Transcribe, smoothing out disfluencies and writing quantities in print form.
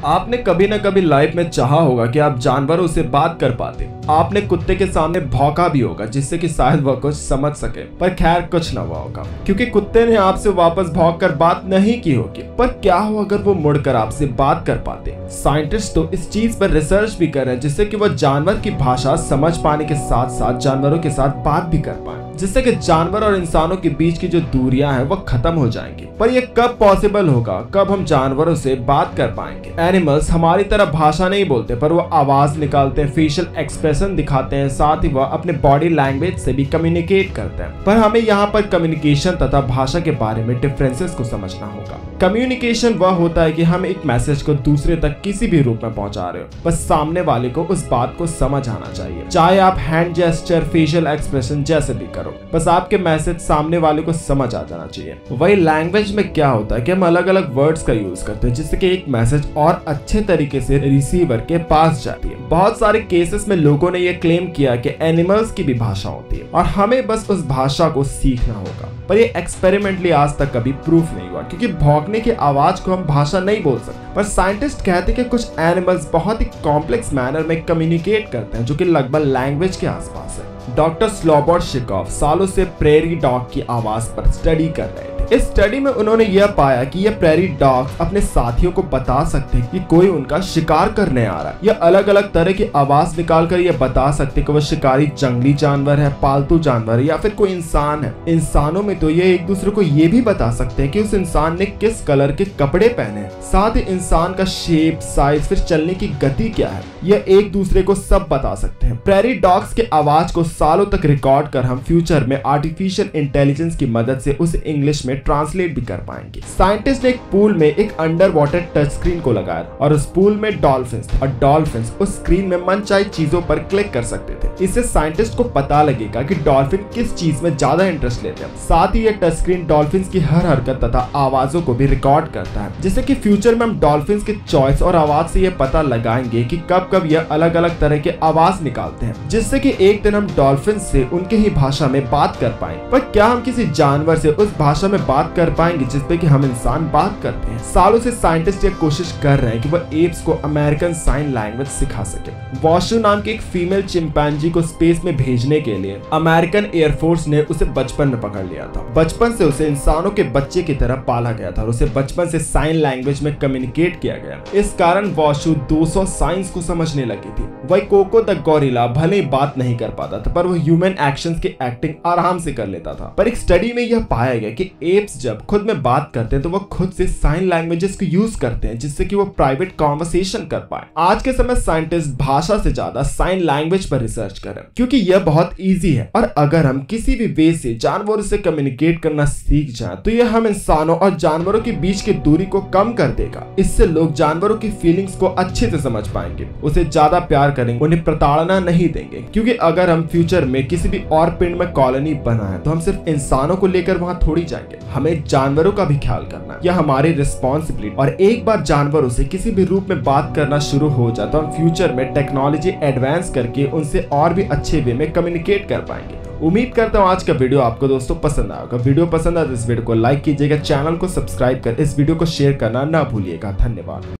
आपने कभी न कभी लाइफ में चाहा होगा कि आप जानवरों से बात कर पाते। आपने कुत्ते के सामने भौंका भी होगा जिससे कि शायद वह कुछ समझ सके, पर खैर कुछ न हुआ होगा क्योंकि कुत्ते ने आपसे वापस भौंक कर बात नहीं की होगी। पर क्या हो अगर वो मुड़कर आपसे बात कर पाते? साइंटिस्ट तो इस चीज पर रिसर्च भी कर रहे हैं जिससे कि वह जानवर की भाषा समझ पाने के साथ साथ जानवरों के साथ बात भी कर पाए, जिससे कि जानवर और इंसानों के बीच की जो दूरियां हैं वो खत्म हो जाएंगी। पर ये कब पॉसिबल होगा? कब हम जानवरों से बात कर पाएंगे? एनिमल्स हमारी तरह भाषा नहीं बोलते, पर वो आवाज निकालते हैं, फेशियल एक्सप्रेशन दिखाते हैं, साथ ही वह अपने बॉडी लैंग्वेज से भी कम्युनिकेट करते हैं। पर हमें यहाँ पर कम्युनिकेशन तथा भाषा के बारे में डिफरेंसेस को समझना होगा। कम्युनिकेशन वह होता है कि हम एक मैसेज को दूसरे तक किसी भी रूप में पहुंचा रहे हो, बस सामने वाले को उस बात को समझ आना चाहिए, चाहे आप हैंड जेस्चर, फेशियल एक्सप्रेशन जैसे भी करो, बस आपके मैसेज सामने वाले को समझ आ जाना चाहिए। वही लैंग्वेज में क्या होता है कि हम अलग अलग वर्ड्स का यूज करते हैं जिससे कि एक मैसेज और अच्छे तरीके से रिसीवर के पास जाती है। बहुत सारे केसेस में लोगों ने यह क्लेम किया कि एनिमल्स की भी भाषा होती है और हमें बस उस भाषा को सीखना होगा, पर ये एक्सपेरिमेंटली आज तक कभी प्रूफ नहीं हुआ क्योंकि भौंकने की आवाज को हम भाषा नहीं बोल सकते। पर साइंटिस्ट कहते हैं कि कुछ एनिमल्स बहुत ही कॉम्प्लेक्स मैनर में कम्युनिकेट करते हैं जो कि लगभग लैंग्वेज के आसपास है। डॉक्टर स्लोबोड शिकोव सालों से प्रेरी डॉग की आवाज पर स्टडी कर रहे थे। इस स्टडी में उन्होंने यह पाया कि ये प्रेरी डॉग अपने साथियों को बता सकते हैं कि कोई उनका शिकार करने आ रहा है। यह अलग अलग तरह की आवाज निकालकर यह बता सकते हैं कि वह शिकारी जंगली जानवर है, पालतू जानवर है या फिर कोई इंसान है। इंसानों में तो ये एक दूसरे को ये भी बता सकते हैं कि उस इंसान ने किस कलर के कपड़े पहने हैं, साथ ही इंसान का शेप, साइज, फिर चलने की गति क्या है, यह एक दूसरे को सब बता सकते हैं। प्रेरी डॉग्स के आवाज को सालों तक रिकॉर्ड कर हम फ्यूचर में आर्टिफिशियल इंटेलिजेंस की मदद से उसे इंग्लिश में ट्रांसलेट भी कर पाएंगे। साइंटिस्ट ने एक पूल में एक अंडर वाटर टच स्क्रीन को लगाया और उस पूल में डॉल्फिन्स और डॉल्फिन्स उस स्क्रीन में मनचाही चीजों पर क्लिक कर सकते थे। इससे साइंटिस्ट को पता लगेगा कि डॉल्फिन किस चीज में ज्यादा इंटरेस्ट लेते हैं। साथ ही यह टच स्क्रीन डॉल्फिन्स की हर हरकत तथा आवाजों को भी रिकॉर्ड करता है, जिससे कि फ्यूचर में हम डॉल्फिन्स के चॉइस और आवाज से यह पता लगाएंगे कि कब कब यह अलग अलग तरह के आवाज निकालते हैं, जिससे कि एक दिन हम डॉल्फिन से उनके ही भाषा में बात कर पाएंगे। पर क्या हम किसी जानवर से उस भाषा में बात कर पाएंगे जिसपे कि हम इंसान बात करते हैं? सालों से साइंटिस्ट ये कोशिश कर रहे हैं कि वह एप्स को अमेरिकन साइन लैंग्वेज सिखा सके। वॉशू नाम की एक फीमेल चिंपैंजी को स्पेस में भेजने के लिए अमेरिकन एयरफोर्स ने उसे बचपन में पकड़ लिया था। बचपन से उसे इंसानों के बच्चे की तरह पाला गया था और उसे बचपन से साइन लैंग्वेज में कम्युनिकेट किया गया। इस कारण वॉशू 200 साइंस को समझने लगी थी। वही कोको द गोरिल्ला भले ही बात नहीं कर पाता था, पर वो ह्यूमन एक्शंस की एक्टिंग आराम से कर लेता था। पर एक स्टडी में यह पाया गया कि एप्स जब खुद में बात करते हैं तो वो खुद से साइन लैंग्वेजेस को यूज करते हैं जिससे कि वो प्राइवेट कॉन्वर्सेशन कर पाए। आज के समय साइंटिस्ट भाषा से ज्यादा साइन लैंग्वेज पर रिसर्च कर रहे हैं क्योंकि यह बहुत इजी है और अगर हम किसी भी वे से जानवरों से कम्युनिकेट करना सीख जाएं तो यह हम इंसानों और जानवरों के बीच की दूरी को कम कर देगा। इससे लोग जानवरों की फीलिंग्स को अच्छे से समझ पाएंगे, उसे ज्यादा प्यार करेंगे, उन्हें प्रताड़ना नहीं देंगे। क्योंकि अगर हम फ्यूचर में किसी भी और पिंड में कॉलोनी बनाए तो हम सिर्फ इंसानों को लेकर वहां थोड़ी जाएंगे, हमें जानवरों का भी ख्याल करना है। यह हमारी रिस्पॉन्सिबिलिटी। और एक बार जानवरों से किसी भी रूप में बात करना शुरू हो जाए तो हम फ्यूचर में टेक्नोलॉजी एडवांस करके उनसे और भी अच्छे वे में कम्युनिकेट कर पाएंगे। उम्मीद करता हूँ आज का वीडियो आपको दोस्तों पसंद आएगा। वीडियो पसंद आए तो इस वीडियो को लाइक कीजिएगा, चैनल को सब्सक्राइब कर इस वीडियो को शेयर करना ना भूलिएगा। धन्यवाद।